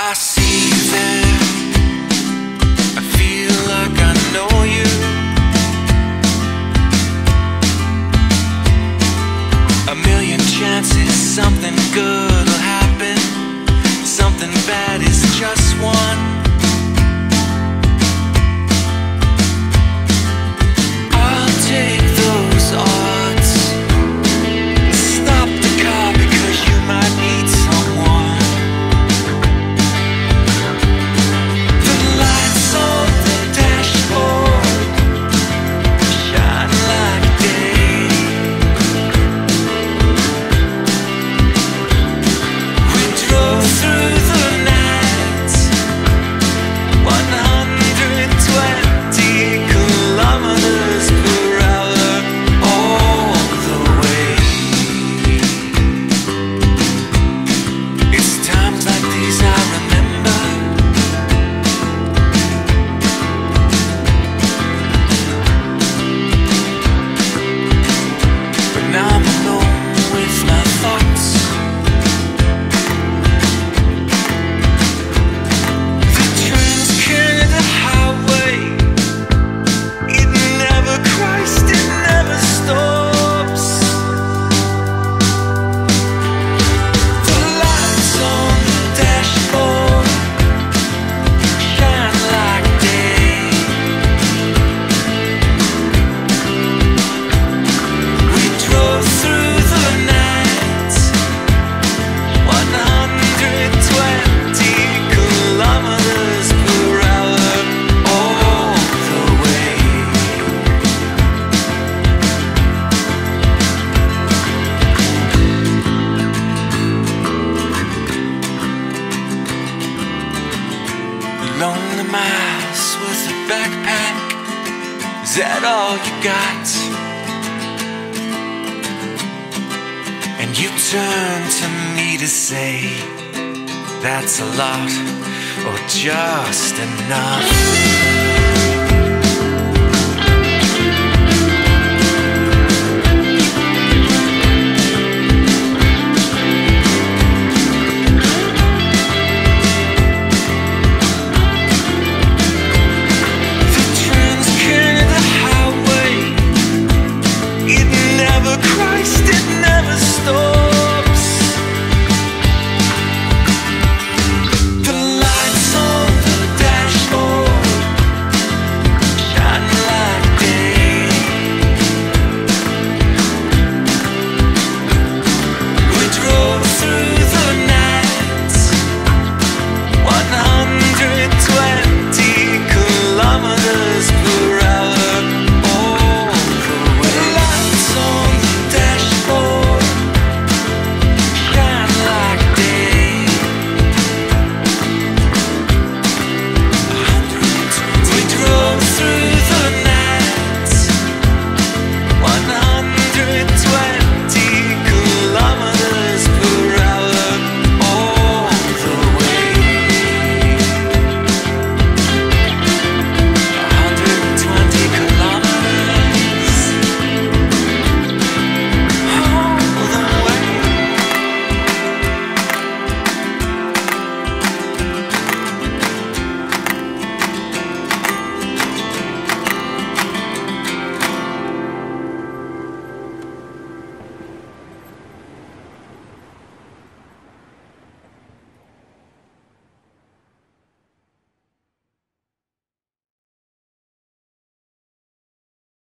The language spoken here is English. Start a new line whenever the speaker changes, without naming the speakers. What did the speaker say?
I see you there. I feel like I know you. A million chances something good will happen. Something bad is just one. I'll take those odds. Stop the car because you might need someone. The lights on the dashboard shine like day. We drove through the night, 120 kilometers per hour all the way. It's times like these I remember. But now I'm alone with my thoughts. The trains carry the highway. It never cries, it never stops. The lights on the dashboard shine like day. We drove through the night, 120 kilometers per hour all the way. Lonely miles with a backpack, is that all you got? And you turn to me to say, that's a lot or just enough.